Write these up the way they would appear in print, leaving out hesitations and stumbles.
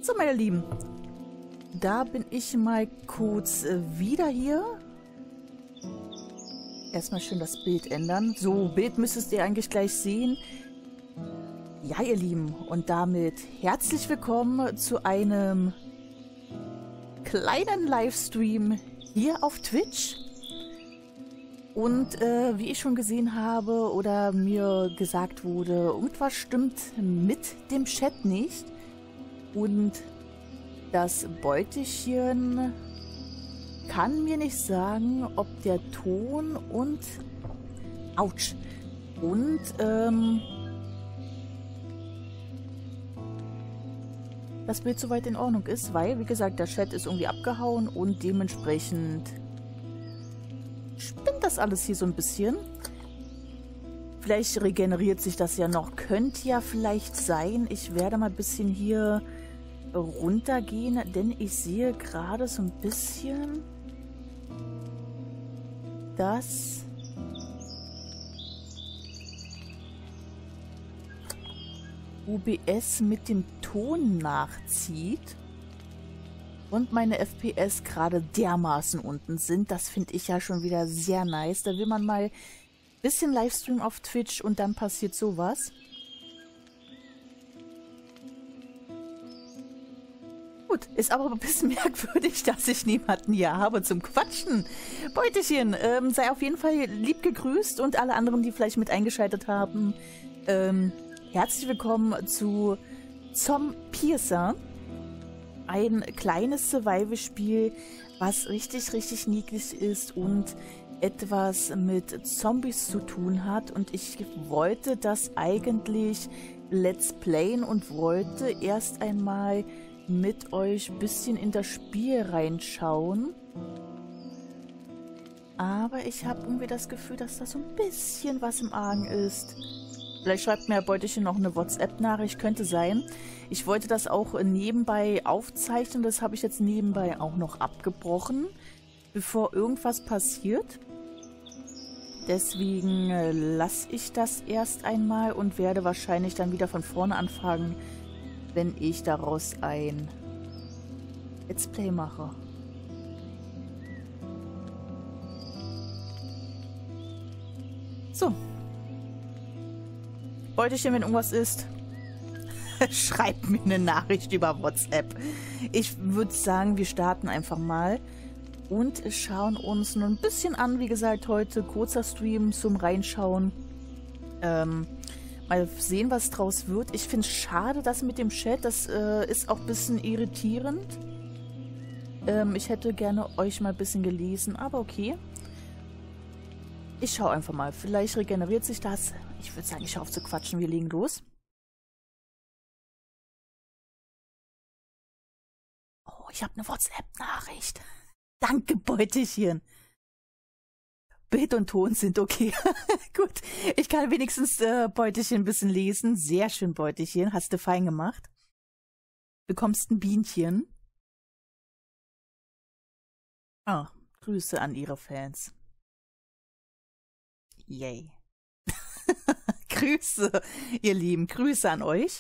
So, meine Lieben, da bin ich mal kurz wieder hier. Erstmal schön das Bild ändern. So, Bild müsstest ihr eigentlich gleich sehen. Ja, ihr Lieben, und damit herzlich willkommen zu einem kleinen Livestream hier auf Twitch. Und wie ich schon gesehen habe oder mir gesagt wurde, irgendwas stimmt mit dem Chat nicht. Und das Beutelchen kann mir nicht sagen, ob der Ton und... Autsch! Und, das Bild soweit in Ordnung ist, weil, wie gesagt, der Chat ist irgendwie abgehauen und dementsprechend spinnt das alles hier so ein bisschen. Vielleicht regeneriert sich das ja noch. Könnte ja vielleicht sein. Ich werde mal ein bisschen hier runtergehen, denn ich sehe gerade so ein bisschen, dass OBS mit dem Ton nachzieht und meine FPS gerade dermaßen unten sind. Das finde ich ja schon wieder sehr nice. Da will man mal ein bisschen Livestream auf Twitch und dann passiert sowas. Gut, ist aber ein bisschen merkwürdig, dass ich niemanden hier habe zum Quatschen. Beutelchen, sei auf jeden Fall lieb gegrüßt und alle anderen, die vielleicht mit eingeschaltet haben, herzlich willkommen zu Zompiercer. Ein kleines Survival-Spiel, was richtig, richtig niedlich ist und etwas mit Zombies zu tun hat. Und ich wollte das eigentlich let's playen und wollte erst einmal mit euch ein bisschen in das Spiel reinschauen. Aber ich habe irgendwie das Gefühl, dass da so ein bisschen was im Argen ist. Vielleicht schreibt mir Herr Beutelchen noch eine WhatsApp-Nachricht, könnte sein. Ich wollte das auch nebenbei aufzeichnen, das habe ich jetzt nebenbei auch noch abgebrochen, bevor irgendwas passiert. Deswegen lasse ich das erst einmal und werde wahrscheinlich dann wieder von vorne anfangen, wenn ich daraus ein Let's Play mache. So. Beutelchen, wenn irgendwas ist, schreibt mir eine Nachricht über WhatsApp. Ich würde sagen, wir starten einfach mal und schauen uns nur ein bisschen an. Wie gesagt, heute kurzer Stream zum Reinschauen. Mal sehen, was draus wird. Ich finde es schade, dass mit dem Chat, das ist auch ein bisschen irritierend. Ich hätte gerne euch mal ein bisschen gelesen, aber okay. Ich schaue einfach mal. Vielleicht regeneriert sich das. Ich würde sagen, ich schaue auf zu quatschen. Wir legen los. Oh, ich habe eine WhatsApp-Nachricht. Danke, Beutelchen. Bild und Ton sind okay. Gut, ich kann wenigstens Beutelchen ein bisschen lesen. Sehr schön, Beutelchen. Hast du fein gemacht. Bekommst ein Bienchen. Ah, Grüße an ihre Fans. Yay. Grüße, ihr Lieben. Grüße an euch.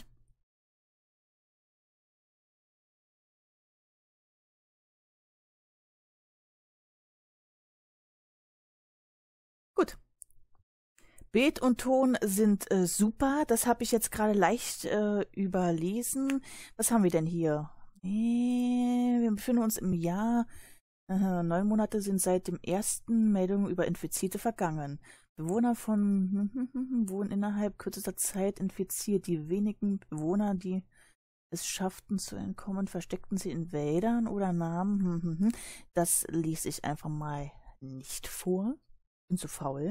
Gut. Bild und Ton sind super. Das habe ich jetzt gerade leicht überlesen. Was haben wir denn hier? Wir befinden uns im Jahr. 9 Monate sind seit dem ersten Meldung über Infizierte vergangen. Bewohner von wurden innerhalb kürzester Zeit infiziert. Die wenigen Bewohner, die es schafften zu entkommen, versteckten sie in Wäldern oder nahmen. Das lese ich einfach mal nicht vor. Bin zu faul.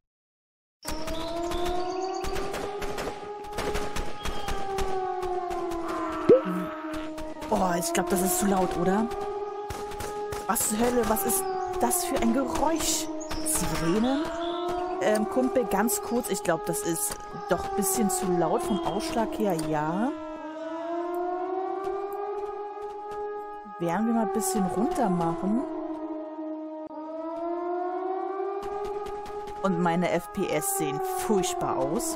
Oh, ich glaube, das ist zu laut, oder? Was zur Hölle, was ist das für ein Geräusch? Sirenen? Kumpel, ganz kurz, ich glaube, das ist doch ein bisschen zu laut vom Ausschlag her, ja. Werden wir mal ein bisschen runter machen. Und meine FPS sehen furchtbar aus.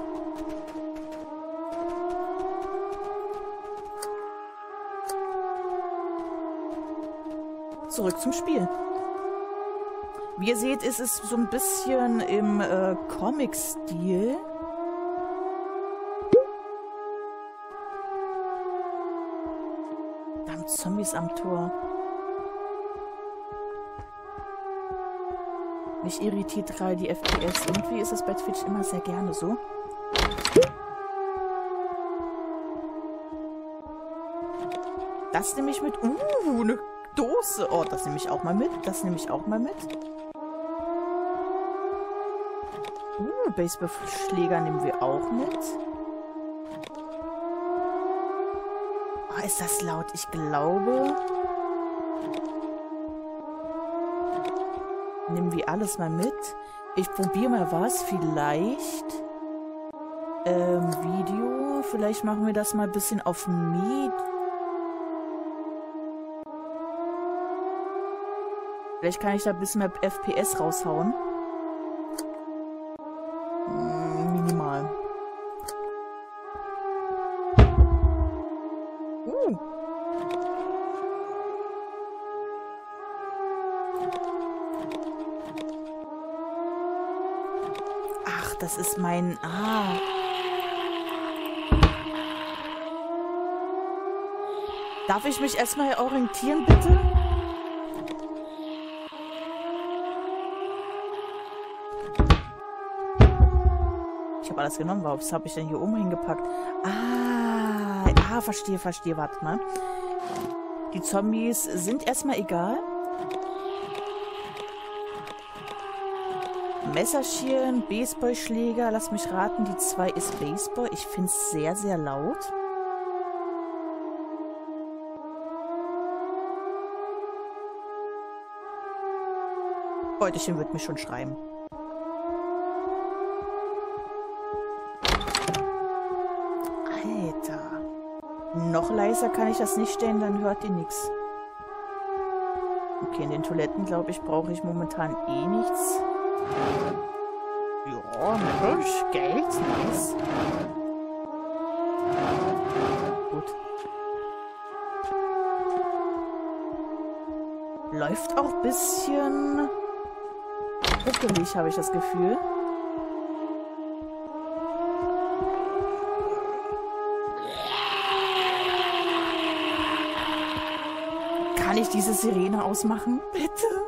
zurück zum Spiel. Wie ihr seht, ist es so ein bisschen im Comic-Stil. Da haben Zombies am Tor. Mich irritiert gerade die FPS. Irgendwie ist es bei Twitch immer sehr gerne so. Das nehme ich mit. Eine Dose. Oh, das nehme ich auch mal mit. Das nehme ich auch mal mit. Baseballschläger nehmen wir auch mit. Oh, ist das laut? Ich glaube... Nehmen wir alles mal mit. Ich probiere mal was. Vielleicht... Video. Vielleicht machen wir das mal ein bisschen auf Med. Vielleicht kann ich da ein bisschen mehr FPS raushauen. Minimal. Ach, das ist mein... Darf ich mich erstmal orientieren, bitte? Ich habe alles genommen. Was habe ich denn hier oben hingepackt? Verstehe. Warte mal. Die Zombies sind erstmal egal. Messerchen, Baseballschläger. Lass mich raten, die 2 ist Baseball. Ich finde es sehr, sehr laut. Beutelchen wird mich schon schreiben. Alter. Noch leiser kann ich das nicht stellen, dann hört ihr nichts. Okay, in den Toiletten, glaube ich, brauche ich momentan eh nichts. Ja, Mensch, Geld, nice. Gut. Läuft auch ein bisschen ruckelig, habe ich das Gefühl. Kann ich diese Sirene ausmachen? Bitte?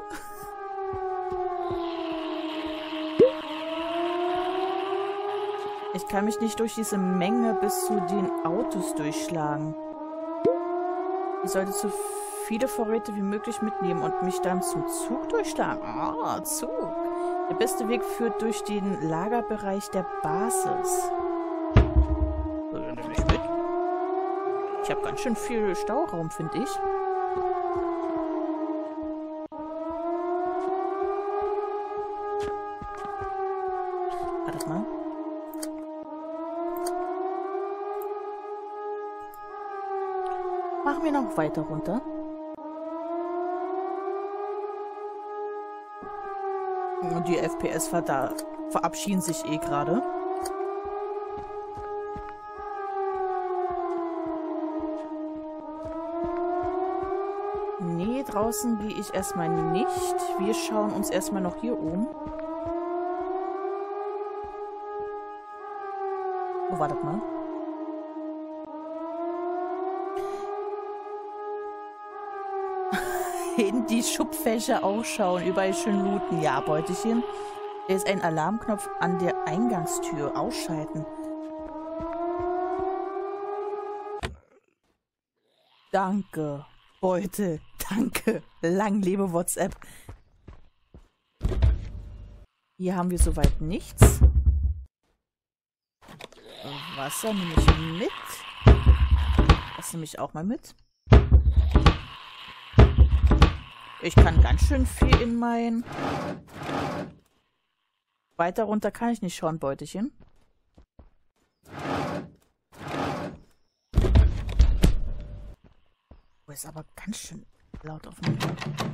Ich kann mich nicht durch diese Menge bis zu den Autos durchschlagen. Ich sollte so viele Vorräte wie möglich mitnehmen und mich dann zum Zug durchschlagen. Zug. Der beste Weg führt durch den Lagerbereich der Basis. Nehme ich mit. Ich habe ganz schön viel Stauraum, finde ich. Warte mal. Machen wir noch weiter runter. Und die FPS verabschieden sich eh gerade. Nee, draußen gehe ich erstmal nicht. Wir schauen uns erstmal noch hier um. Oh, wartet mal. In die Schubfächer auch schauen, überall schön looten. Ja, Beutelchen. Da ist ein Alarmknopf an der Eingangstür. Ausschalten. Danke, Beutel. Danke. Lang lebe WhatsApp. Hier haben wir soweit nichts. Wasser nehme ich mit. Das nehme ich auch mal mit. Ich kann ganz schön viel in mein... Weiter runter kann ich nicht schauen, Beutelchen. Oh, ist aber ganz schön laut auf mir.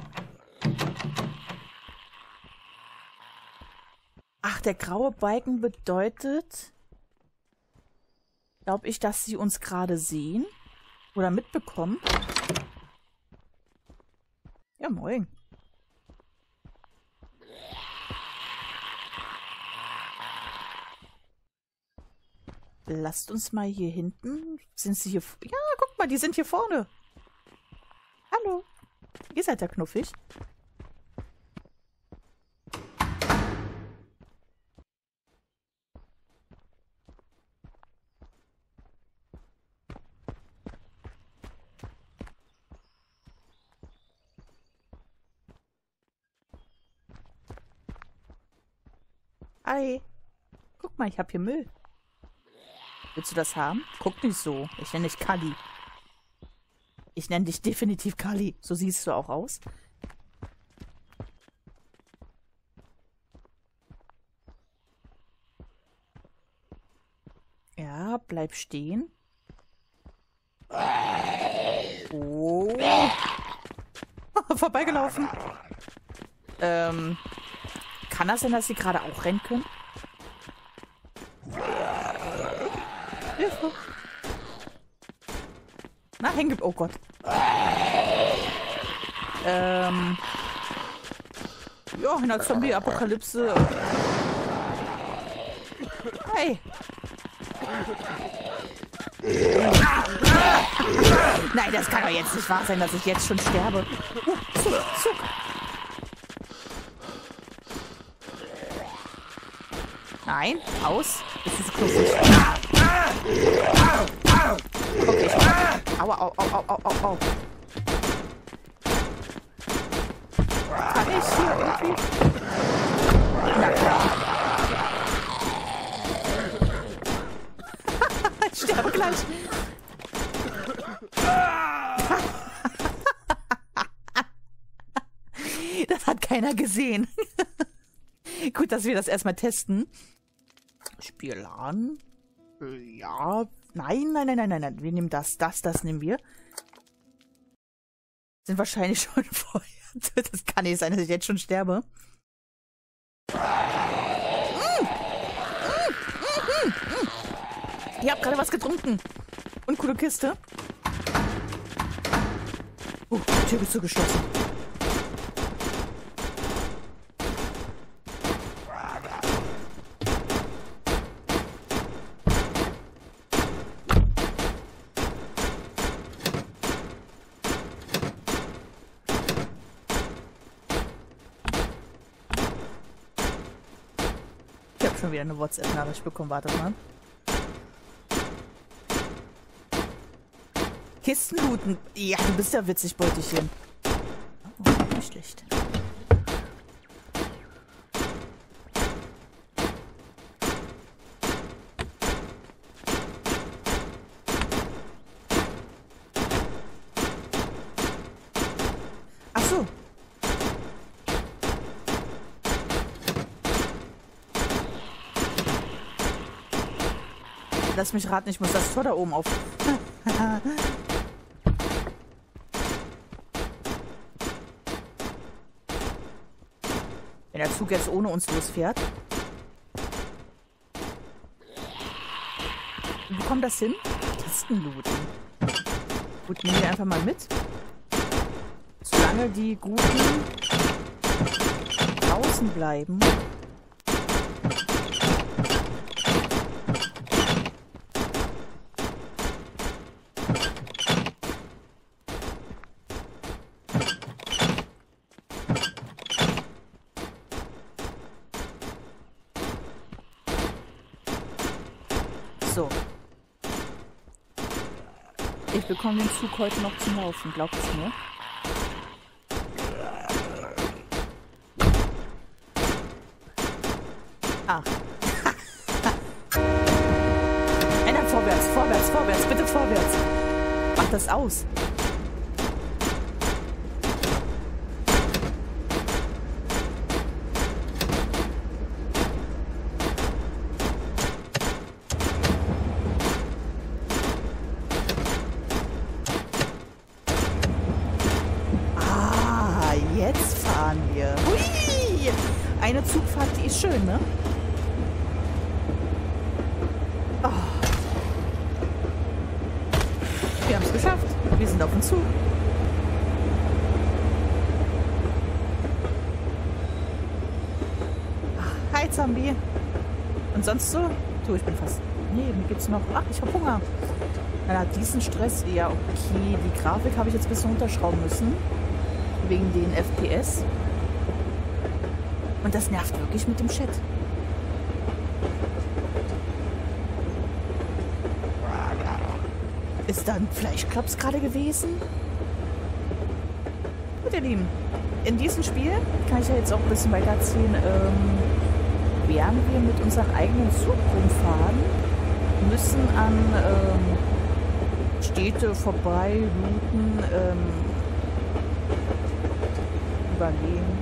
Ach, der graue Balken bedeutet... Glaube ich, dass sie uns gerade sehen. Oder mitbekommen. Ja, moin. Lasst uns mal hier hinten. Sind sie hier? Ja, guck mal, die sind hier vorne. Hallo. Ihr seid ja knuffig. Hi. Guck mal, ich hab hier Müll. Willst du das haben? Guck nicht so. Ich nenne dich Kali. Ich nenne dich definitiv Kali. So siehst du auch aus. Ja, bleib stehen. Oh. Vorbeigelaufen. Kann das sein, dass sie gerade auch rennen können? Hilfe. Na, hängen. Oh Gott. Ja, in der Zombie-Apokalypse. Hey. Nein, das kann doch jetzt nicht wahr sein, dass ich jetzt schon sterbe. Zug. Nein, aus. Das ist knuffig. Okay, au. Kann ich hier irgendwie? Na klar. Ich sterbe gleich. Das hat keiner gesehen. Gut, dass wir das erstmal testen. Spiel an. Ja. Nein. Wir nehmen das. Das nehmen wir. Sind wahrscheinlich schon vorher. Das kann nicht sein, dass ich jetzt schon sterbe. Ich habe gerade was getrunken. Und coole Kiste. Die Tür ist zugeschlossen. Ich habe schon wieder eine WhatsApp-Nachricht bekommen. Wartet mal. Kisten looten. Ja, du bist ja witzig, Beutelchen. Oh, nicht schlecht. Ach so. Lass mich raten, ich muss das Tor da oben auf. Wenn der Zug jetzt ohne uns losfährt. Wir bekommen das hin? Kisten looten. Gut, nehmen wir einfach mal mit. Solange die Guten draußen bleiben. So. Ich bekomme den Zug heute noch zum Laufen, glaubt es mir? Ach. Nein, vorwärts, bitte vorwärts. Mach das aus. Jetzt fahren wir. Hui! Eine Zugfahrt, die ist schön, ne? Oh. Wir haben es geschafft. Wir sind auf dem Zug. Zombie. Und sonst so? Du, ich bin fast... Nee, mir geht's noch... Ach, ich hab Hunger. Na, diesen Stress... Ja, okay. Die Grafik habe ich jetzt ein bisschen runterschrauben müssen. Wegen den FPS. Und das nervt wirklich mit dem Chat. Ist da ein Fleischklops gerade gewesen? Gut, ihr Lieben. In diesem Spiel, kann ich ja jetzt auch ein bisschen weiter erzählen, werden wir mit unserem eigenen Zug rumfahren, müssen an Städte vorbei, looten, überlegen.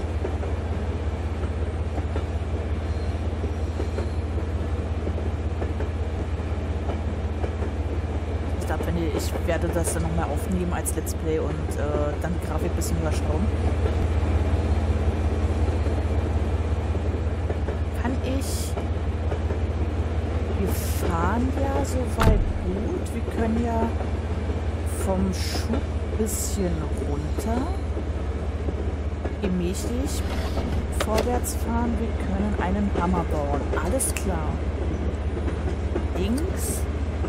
Ich werde das dann nochmal aufnehmen als Let's Play und dann die Grafik ein bisschen überschauen. Kann ich... Wir fahren ja soweit gut. Wir können ja vom Schub ein bisschen runter. Gemächlich vorwärts fahren. Wir können einen Hammer bauen. Alles klar. Links.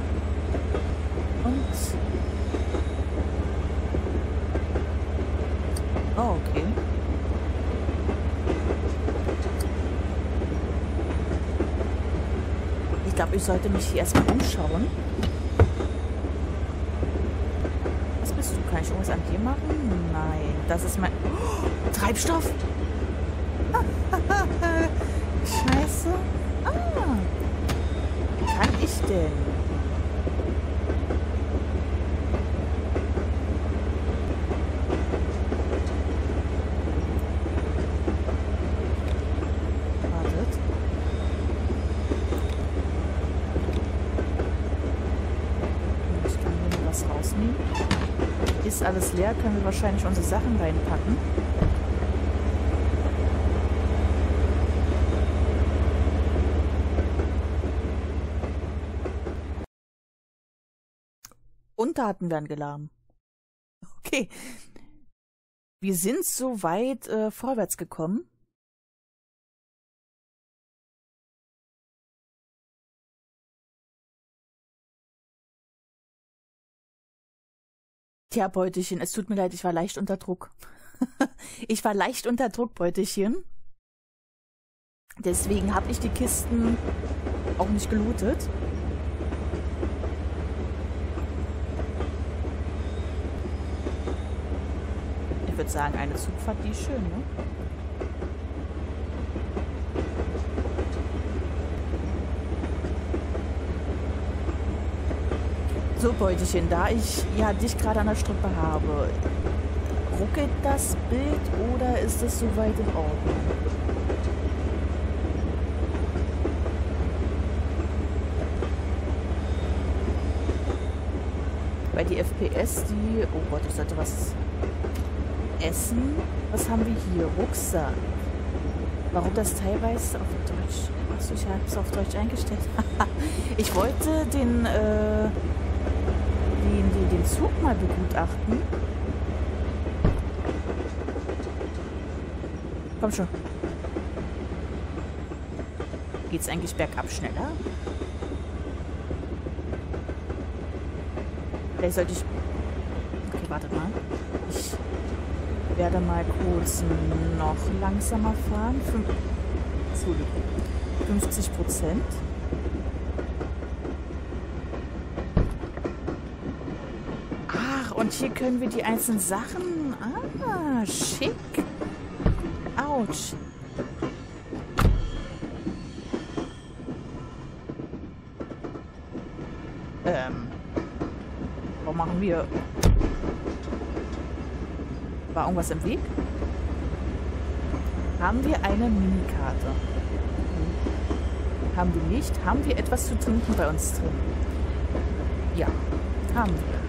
Oh, okay. Ich glaube, ich sollte mich hier erstmal umschauen. Was bist du? Kann ich irgendwas an dir machen? Nein. Das ist mein... Oh, Treibstoff! Scheiße. Ah. Wie kann ich denn? Ist alles leer, können wir wahrscheinlich unsere Sachen reinpacken. Und Daten werden geladen. Okay. Wir sind so weit vorwärts gekommen. Tja, Beutelchen, es tut mir leid, ich war leicht unter Druck. Ich war leicht unter Druck, Beutelchen. Deswegen habe ich die Kisten auch nicht gelootet. Ich würde sagen, eine Zugfahrt, die ist schön, ne? So, Beutelchen, da ich ja dich gerade an der Strippe habe, ruckelt das Bild oder ist es soweit in Ordnung? Weil die FPS, die... Oh Gott, ich sollte was essen. Was haben wir hier? Rucksack. Warum das teilweise auf Deutsch... Achso, ich habe es auf Deutsch eingestellt. Ich wollte den Zug mal begutachten. Komm schon. Geht's eigentlich bergab schneller? Vielleicht sollte ich... Okay, wartet mal. Ich werde mal kurz noch langsamer fahren. 50%. Und hier können wir die einzelnen Sachen... Ah, schick. Autsch. Was machen wir? War irgendwas im Weg? Haben wir eine Minikarte? Haben wir nicht. Haben wir etwas zu trinken bei uns drin? Ja, haben wir.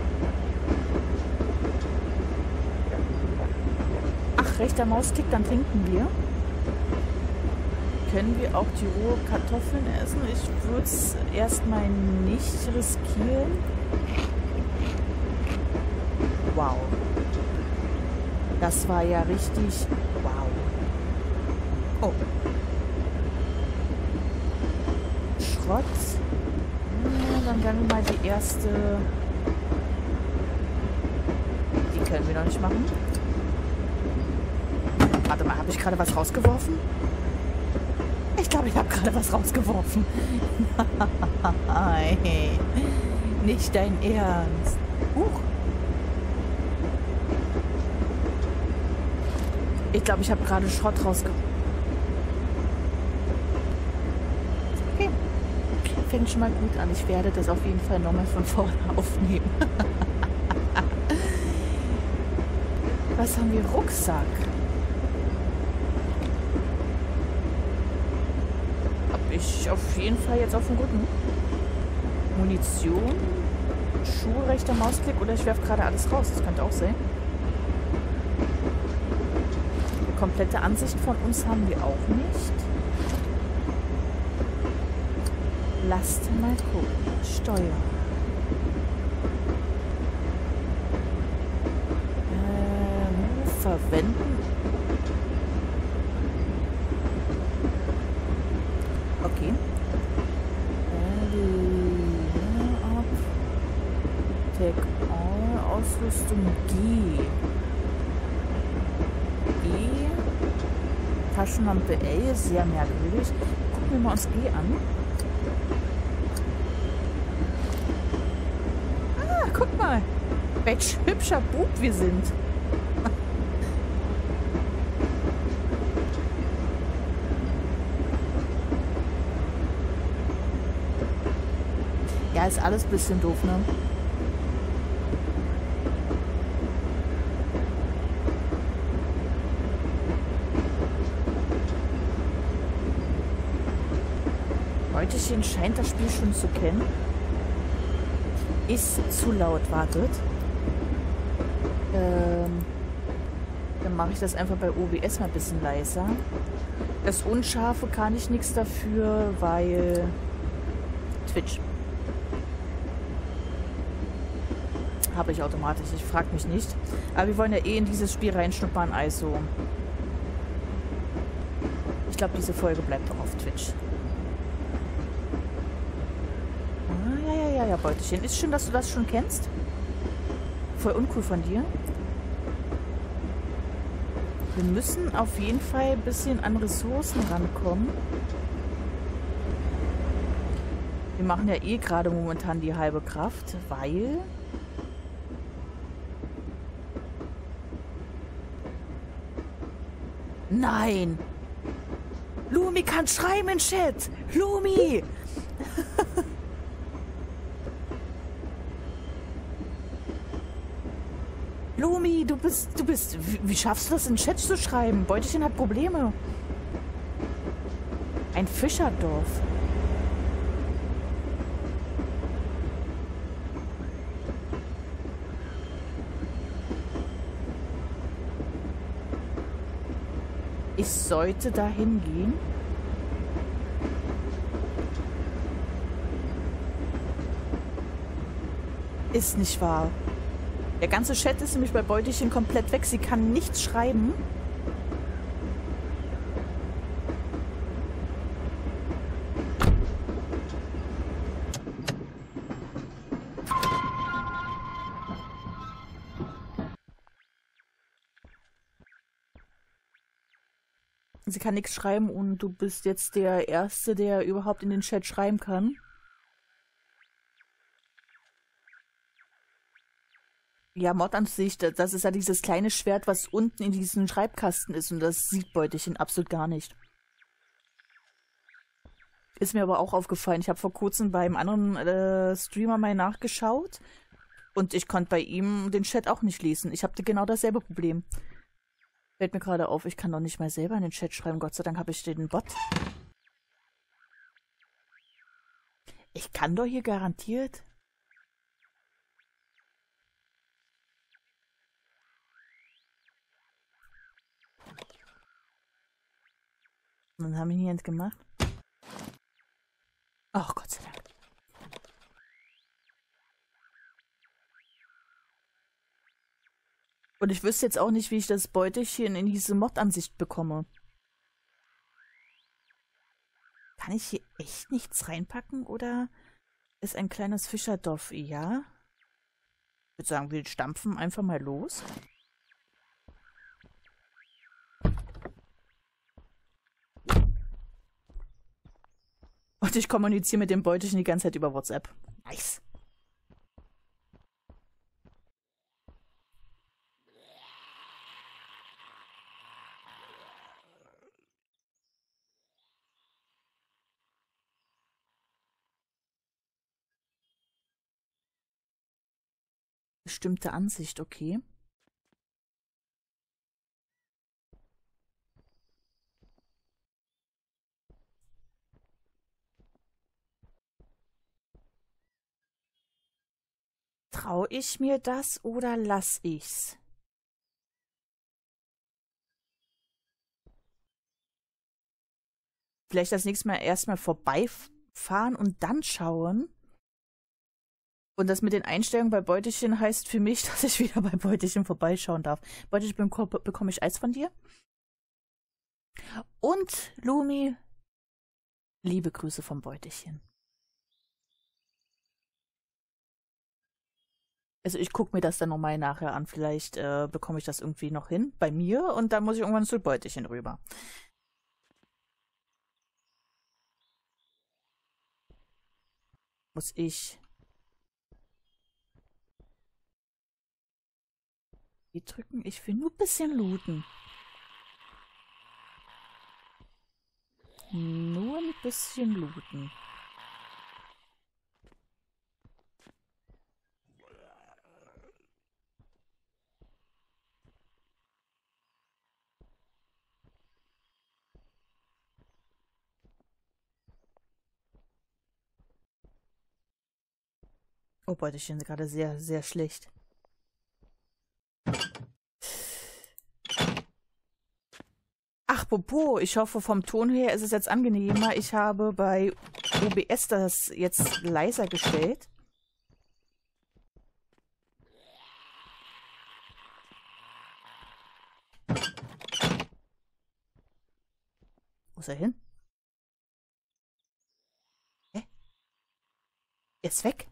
Rechter Mausklick, dann trinken wir. Können wir auch die rohe Kartoffeln essen? Ich würde es erstmal nicht riskieren. Wow. Das war ja richtig... Wow. Oh. Schrott. Dann werden wir mal die erste... Die können wir noch nicht machen. Warte mal, habe ich gerade was rausgeworfen? Ich glaube, ich habe gerade was rausgeworfen. Nein, nicht dein Ernst. Huch. Ich glaube, ich habe gerade Schrott rausgeworfen. Okay. Fängt schon mal gut an. Ich werde das auf jeden Fall nochmal von vorne aufnehmen. Was haben wir? Rucksack. Habe ich auf jeden Fall jetzt auf dem Rücken. Munition. Schuhe, rechter Mausklick oder ich werfe gerade alles raus. Das könnte auch sein. Eine komplette Ansicht von uns haben wir auch nicht. Lasst mal gucken. Steuer. Verwenden. Okay. Ab. Take all. Ausrüstung G. E. Taschenlampe L. Sehr merkwürdig. Gucken wir mal uns G an. Ah, guck mal. Welch hübscher Bub wir sind. Ja, ist alles ein bisschen doof, ne? Beutechen scheint das Spiel schon zu kennen. Ist zu laut, wartet. Dann mache ich das einfach bei OBS mal ein bisschen leiser. Das Unscharfe kann ich nichts dafür, weil Twitch. Habe ich automatisch. Ich frage mich nicht. Aber wir wollen ja eh in dieses Spiel reinschnuppern, also ich glaube, diese Folge bleibt auch auf Twitch. Ah, ja, Beutechen. Ist schön, dass du das schon kennst. Voll uncool von dir. Wir müssen auf jeden Fall ein bisschen an Ressourcen rankommen. Wir machen ja eh gerade momentan die halbe Kraft, weil... Nein! Lumi kann schreiben im Chat! Lumi! Lumi, du bist... Wie schaffst du das, in den Chat zu schreiben? Beutechen hat Probleme. Ein Fischerdorf. Ich sollte dahin gehen. Ist nicht wahr. Der ganze Chat ist nämlich bei Beutechen komplett weg. Sie kann nichts schreiben. Sie kann nichts schreiben und du bist jetzt der Erste, der überhaupt in den Chat schreiben kann. Ja, Mod-Ansicht, das ist ja dieses kleine Schwert, was unten in diesem Schreibkasten ist und das sieht Beutechen absolut gar nicht. Ist mir aber auch aufgefallen. Ich habe vor kurzem beim anderen Streamer mal nachgeschaut und ich konnte bei ihm den Chat auch nicht lesen. Ich hatte genau dasselbe Problem. Fällt mir gerade auf, ich kann doch nicht mal selber in den Chat schreiben. Gott sei Dank habe ich den Bot. Ich kann doch hier garantiert... Was haben wir hier jetzt gemacht? Ach, Gott sei Dank. Und ich wüsste jetzt auch nicht, wie ich das Beutelchen in diese Mod-Ansicht bekomme. Kann ich hier echt nichts reinpacken oder ist ein kleines Fischerdorf? Ja. Ich würde sagen, wir stampfen einfach mal los. Und ich kommuniziere mit dem Beutelchen die ganze Zeit über WhatsApp. Nice. Bestimmte Ansicht, okay. Traue ich mir das oder lass ich's? Vielleicht das nächste Mal erstmal vorbeifahren und dann schauen. Und das mit den Einstellungen bei Beutelchen heißt für mich, dass ich wieder bei Beutelchen vorbeischauen darf. Beutelchen, bekomme ich Eis von dir? Und Lumi, liebe Grüße vom Beutelchen. Also ich gucke mir das dann nochmal nachher an. Vielleicht bekomme ich das irgendwie noch hin bei mir und dann muss ich irgendwann zu Beutelchen rüber. Muss ich die drücken? Ich will nur ein bisschen looten. Nur ein bisschen looten. Oh, Beutelchen sind gerade sehr, sehr schlecht. Ach, Popo, ich hoffe, vom Ton her ist es jetzt angenehmer. Ich habe bei OBS das jetzt leiser gestellt. Wo ist er hin? Hä? Er ist weg?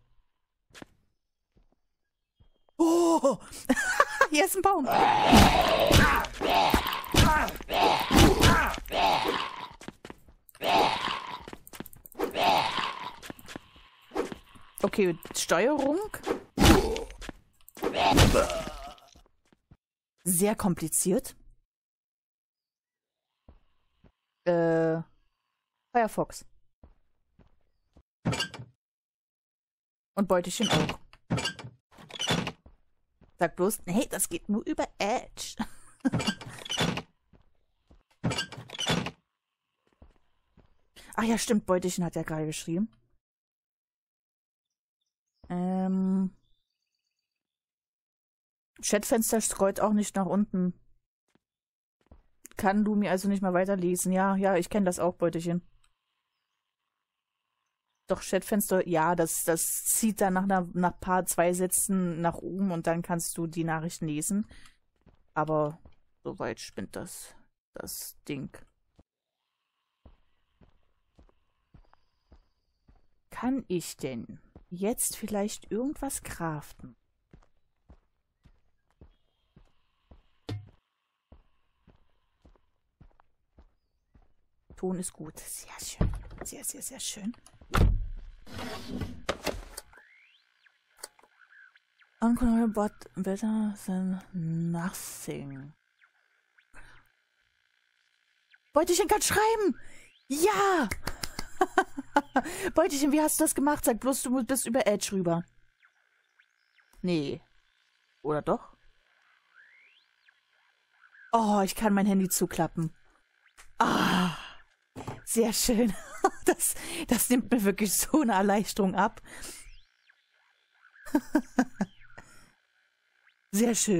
Oh! Hier ist ein Baum. Okay, Steuerung. Sehr kompliziert. Firefox. Und Beutelchen auch. Sag bloß, hey, das geht nur über Edge. Ach ja, stimmt, Beutelchen hat ja gerade geschrieben. Chatfenster scrollt auch nicht nach unten. Kann Lumi also nicht mal weiterlesen. Ja, ja, ich kenne das auch, Beutelchen. Doch, Chatfenster, ja, das zieht dann nach paar zwei Sätzen nach oben und dann kannst du die Nachrichten lesen. Aber soweit spinnt das Ding. Kann ich denn jetzt vielleicht irgendwas craften? Ton ist gut. Sehr schön. Sehr, sehr, sehr schön. Uncontrollable but better than nothing. Beutelchen kann schreiben! Ja! Beutelchen, wie hast du das gemacht? Sag bloß, du bist über Edge rüber. Nee. Oder doch? Oh, ich kann mein Handy zuklappen. Ah, sehr schön. Das nimmt mir wirklich so eine Erleichterung ab. Sehr schön.